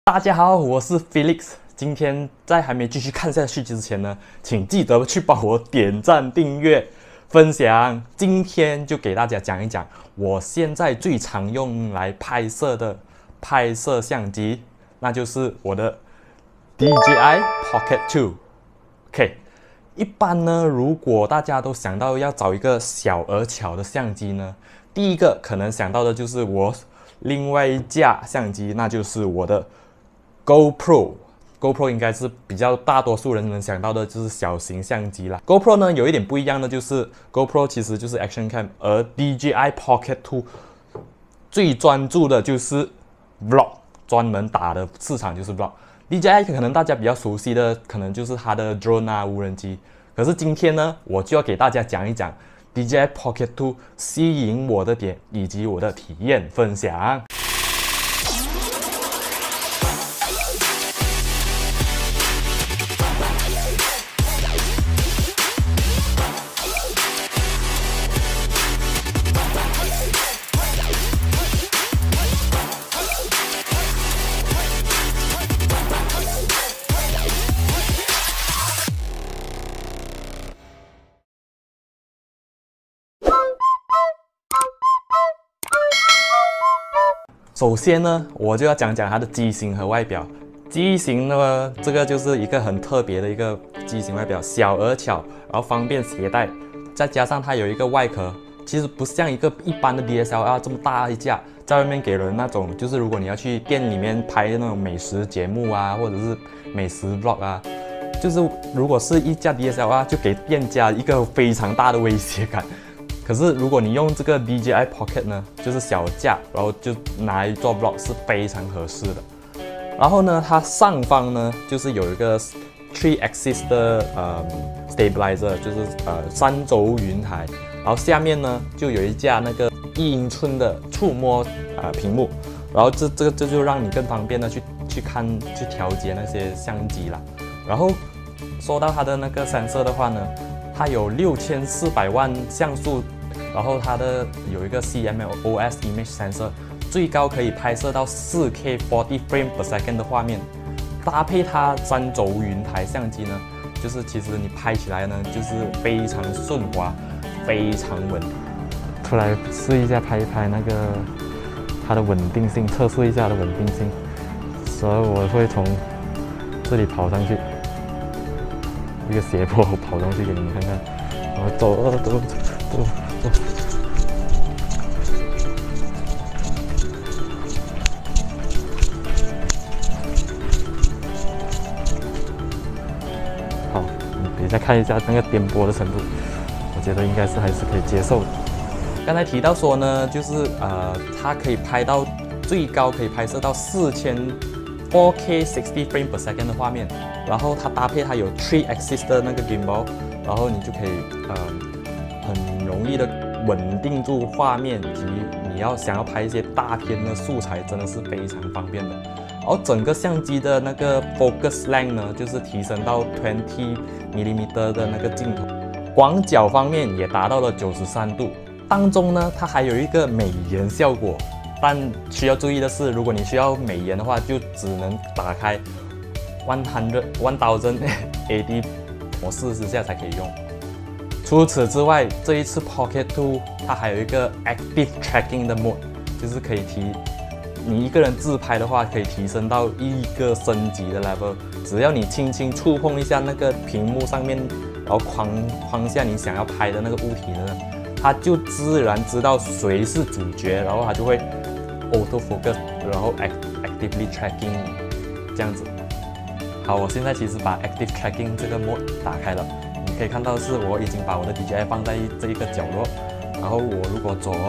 大家好，我是 Felix。今天在还没继续看下去之前呢，请记得去帮我点赞、订阅、分享。今天就给大家讲一讲我现在最常用来拍摄的拍摄相机，那就是我的 DJI Pocket 2。OK， 一般呢，如果大家都想到要找一个小而巧的相机呢，第一个可能想到的就是我另外一架相机，那就是我的 GoPro 应该是比较大多数人能想到的就是小型相机啦。GoPro 呢有一点不一样的就是 GoPro 其实就是 Action Cam， 而 DJI Pocket 2最专注的就是 Vlog， 专门打的市场就是 Vlog。DJI 可能大家比较熟悉的可能就是它的 drone 啊无人机，可是今天呢我就要给大家讲一讲 DJI Pocket 2吸引我的点以及我的体验分享。首先呢，我就要讲讲它的机型和外表。机型呢，这个就是一个很特别的一个机型外表，小而巧，然后方便携带，再加上它有一个外壳，其实不像一个一般的 DSLR 这么大一架，在外面给人那种，就是如果你要去店里面拍那种美食节目啊，或者是美食 vlog 啊，就是如果是一架 DSLR， 就给店家一个非常大的威胁感。可是如果你用这个 DJI Pocket 呢，就是小架，然后就拿来做 vlog 是非常合适的。然后呢，它上方呢就是有一个 3 axis 的stabilizer， 就是3轴云台。然后下面呢就有一架那个1英寸的触摸屏幕，然后这就让你更方便的去调节那些相机啦。然后说到它的那个sensor的话呢，它有6400万像素，然后它的有一个 CMOS image sensor， 最高可以拍摄到 4K 40 frame per second 的画面。搭配它3轴云台相机呢，就是其实你拍起来呢就是非常顺滑，非常稳。出来试一下拍一拍那个它的稳定性，测试一下它的稳定性。所以我会从这里跑上去。一个斜坡跑上去给你们看看，然后走。好，你等一下看一下那个颠簸的程度，我觉得应该是还是可以接受的。刚才提到说呢，就是它可以拍到最高可以拍摄到4K 60 frame per second 的画面。然后它搭配它有3 axis 的那个 gimbal， 然后你就可以很容易的稳定住画面，以及你想要拍一些大片的素材，真的是非常方便的。然后整个相机的那个 focus length 呢，就是提升到20mm 的那个镜头，广角方面也达到了93度。当中呢，它还有一个美颜效果，但需要注意的是，如果你需要美颜的话，就只能打开1000 AD 模式之下才可以用。除此之外，这一次 Pocket 2它还有一个 Active Tracking 的 mode， 就是可以你一个人自拍的话，可以提升到一个升级的 level。只要你轻轻触碰一下那个屏幕上面，然后框下你想要拍的那个物体呢，它就自然知道谁是主角，然后它就会 auto focus， 然后 actively tracking 这样子。好，我现在其实把 Active Tracking 这个 mode 打开了，你可以看到是我已经把我的 DJI 放在这一个角落，然后我如果左，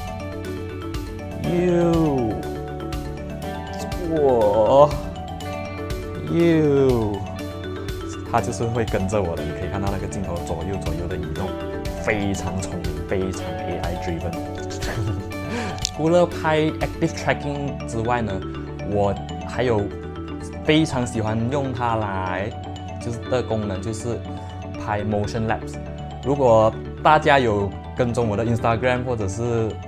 它就是会跟着我的。你可以看到那个镜头左右的移动，非常聪明，非常 AI driven。除了拍 Active Tracking 之外呢，我还有非常喜欢用它来的功能，就是拍 motion lapse。如果大家有跟踪我的 Instagram 或者是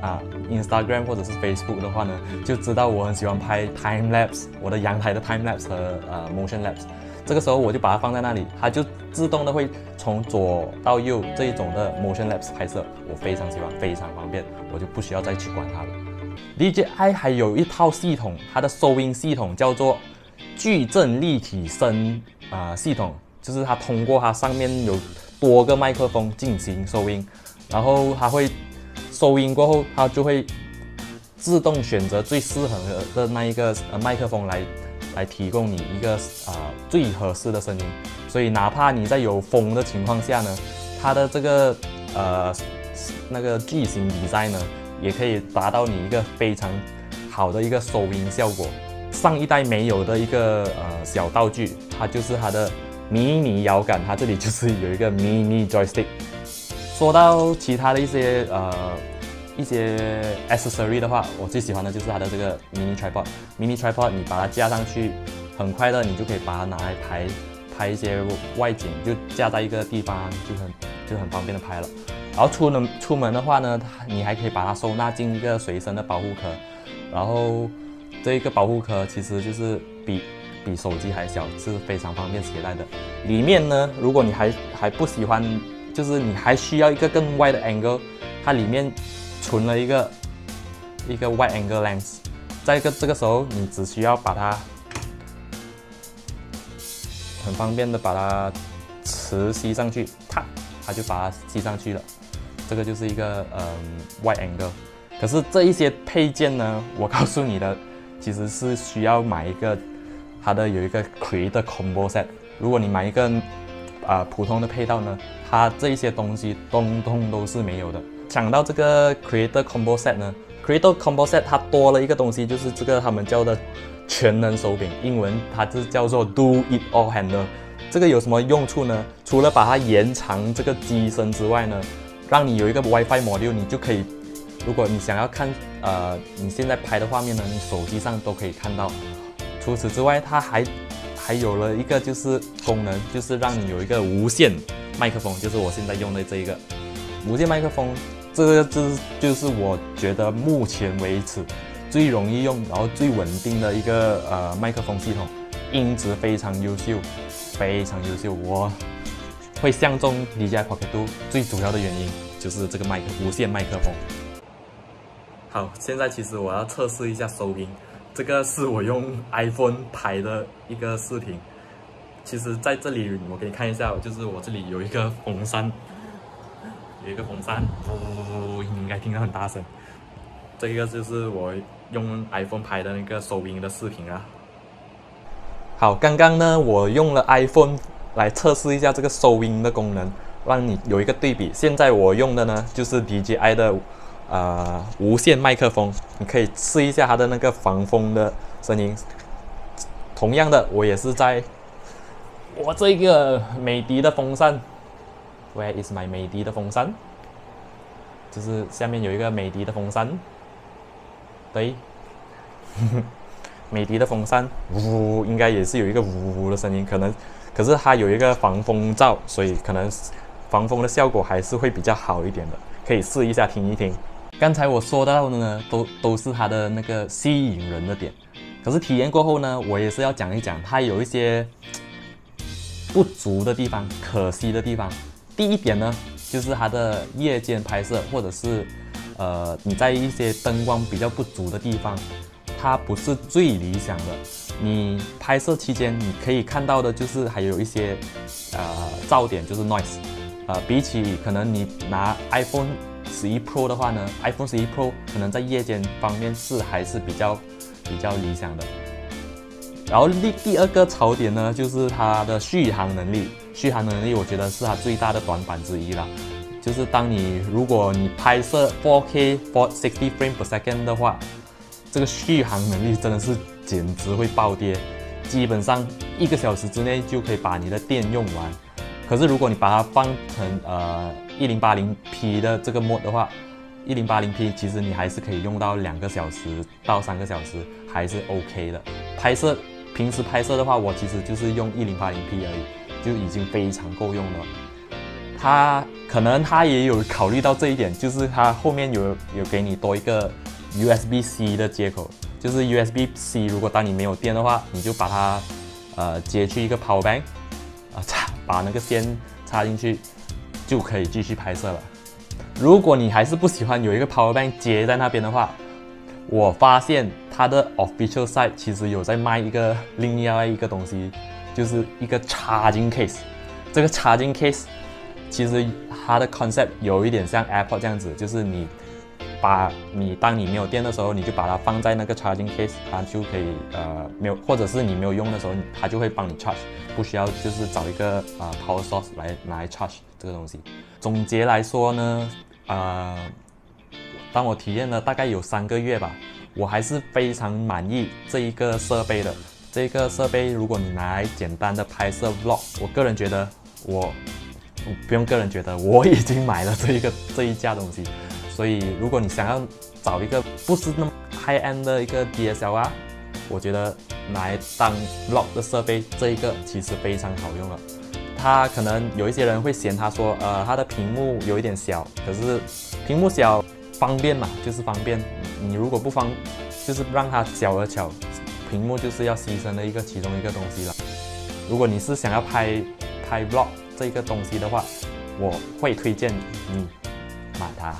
Instagram 或者是 Facebook 的话呢，就知道我很喜欢拍 time lapse， 我的阳台的 time lapse 和motion lapse。这个时候我就把它放在那里，它就自动的会从左到右这一种的 motion lapse 拍摄，我非常喜欢，非常方便，我就不需要再去管它了。DJI 还有一套系统，它的收音系统叫做矩阵立体声系统，就是它通过它上面有多个麦克风进行收音，然后它会收音过后，它就会自动选择最适合的那一个麦克风来提供你一个最合适的声音。所以哪怕你在有风的情况下呢，它的这个那个巨型design呢，也可以达到你一个非常好的一个收音效果。上一代没有的一个小道具，它就是它的迷你摇杆，它这里就是有一个 mini joystick。说到其他的一些accessory 的话，我最喜欢的就是它的这个 mini tripod。mini tripod 你把它架上去，很快的你就可以把它拿来拍一些外景，就架在一个地方就很方便的拍了。然后出门的话呢，你还可以把它收纳进一个随身的保护壳，然后这一个保护壳其实就是比手机还小，是非常方便携带的。里面呢，如果你还不喜欢，就是你还需要一个更 wide 的 angle， 它里面存了一个 wide angle lens。在这个时候，你只需要把它很方便的把它磁吸上去，它就把它吸上去了。这个就是一个wide angle。可是这一些配件呢，我告诉你的，其实是需要买一个它的有一个 Creator Combo Set。如果你买一个普通的配套呢，它这一些东西通通都是没有的。讲到这个 Creator Combo Set 呢 ，Creator Combo Set 它多了一个东西，就是这个他们叫的全能手柄，英文它是叫做 Do It All Handle。这个有什么用处呢？除了把它延长这个机身之外呢，让你有一个 WiFi module， 你就可以，如果你想要看你现在拍的画面呢，你手机上都可以看到。除此之外，它还有了一个就是功能，就是让你有一个无线麦克风，就是我现在用的这一个无线麦克风。这个就是我觉得目前为止最容易用，然后最稳定的一个麦克风系统，音质非常优秀，非常优秀。我会相中 DJI Pocket 2最主要的原因就是这个无线麦克风。好，现在其实我要测试一下收音。这个是我用 iPhone 拍的一个视频。其实在这里我给你看一下，就是我这里有一个风扇，你应该听到很大声。这个就是我用 iPhone 拍的那个收音的视频啊。好，刚刚呢我用了 iPhone 来测试一下这个收音的功能，让你有一个对比。现在我用的呢就是 DJI 的无线麦克风，你可以试一下它的那个防风的声音。同样的，我也是在我这个美的的风扇 ，Where is my 美的的风扇？就是下面有一个美的的风扇，对，美的的风扇，呜，应该也是有一个呜的声音，可是它有一个防风罩，所以可能防风的效果还是会比较好一点的，可以试一下听一听。刚才我说到的呢，都是它的那个吸引人的点，可是体验过后呢，我也是要讲一讲它有一些不足的地方、可惜的地方。第一点呢，就是它的夜间拍摄，或者是你在一些灯光比较不足的地方，它不是最理想的。你拍摄期间，你可以看到的就是还有一些噪点，就是 noise。比起可能你拿 iPhone 11 Pro 的话呢 ，iPhone 11 Pro 可能在夜间方面还是比较理想的。然后第二个槽点呢，就是它的续航能力。续航能力我觉得是它最大的短板之一啦。就是如果你拍摄 4K 60 frame per second 的话，这个续航能力真的是简直会暴跌，基本上1个小时之内就可以把你的电用完。可是如果你把它放成1080p 的这个 mode 的话，1080p 其实你还是可以用到2个小时到3个小时，还是 OK 的。平时拍摄的话，我其实就是用1080p 而已，就已经非常够用了。 它可能它也有考虑到这一点，就是它后面有给你多一个 USB-C 的接口，就是 USB-C， 如果当你没有电的话，你就把它接去一个 power bank， 把那个线插进去，就可以继续拍摄了。如果你还是不喜欢有一个 power bank 接在那边的话，我发现它的 official site 其实有在卖另外一个东西，就是一个 charging case。这个 charging case 其实它的 concept 有一点像 AirPod 这样子，就是当你没有电的时候，你就把它放在那个 charging case， 它就可以或者是你没有用的时候，它就会帮你 charge， 不需要就是找一个power source 拿来 charge 这个东西。总结来说呢，当我体验了大概有3个月吧，我还是非常满意这一个设备的。这个设备如果你拿来简单的拍摄 vlog， 我个人觉得我不用个人觉得，我已经买了这一架东西。所以如果你想要找一个不是那么 high end 的一个 DSLR， 我觉得拿来当 vlog 的设备，这一个其实非常好用了。它可能有一些人会嫌它说，它的屏幕有一点小，可是屏幕小方便嘛，就是方便。你如果不就是让它小而巧，屏幕就是要牺牲的其中一个东西了。如果你是想要拍 vlog 这个东西的话，我会推荐你买它。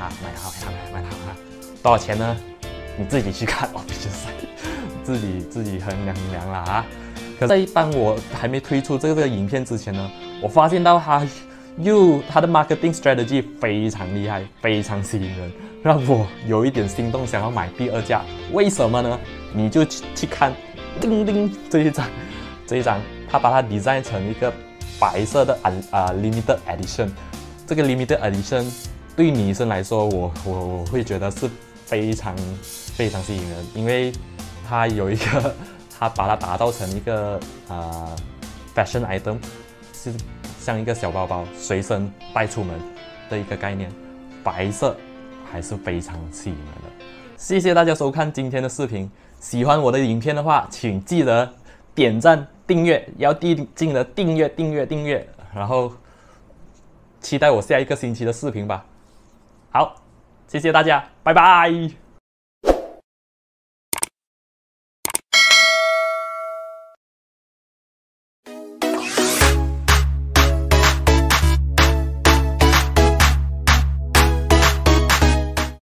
多少钱呢？你自己去看official site， 自己衡量啦啊。可是当我还没推出这个影片之前呢，我发现到它的 marketing strategy 非常厉害，非常吸引人，让我有一点心动，想要买第2架。为什么呢？你就去看叮叮这一张，它把它 design 成一个白色的limited edition。这个 limited edition 对女生来说，我会觉得是非常吸引人，因为它有它把它打造成一个fashion item， 是像一个小包包随身带出门的一个概念。白色还是非常吸引人的。谢谢大家收看今天的视频，喜欢我的影片的话，请记得点赞、订阅，要记得订阅，然后期待我下一个星期的视频吧。好，谢谢大家，拜拜。